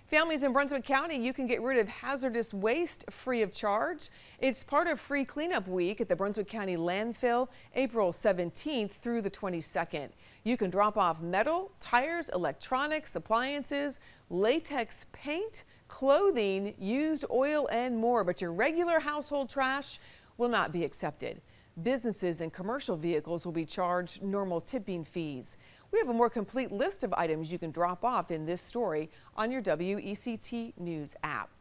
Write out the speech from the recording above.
Families in Brunswick County, you can get rid of hazardous waste free of charge. It's part of Free Cleanup Week at the Brunswick County landfill, April 17th through the 22nd. You can drop off metal, tires, electronics, appliances, latex paint, clothing, used oil, and more. But your regular household trash will not be accepted. Businesses and commercial vehicles will be charged normal tipping fees. We have a more complete list of items you can drop off in this story on your WECT News app.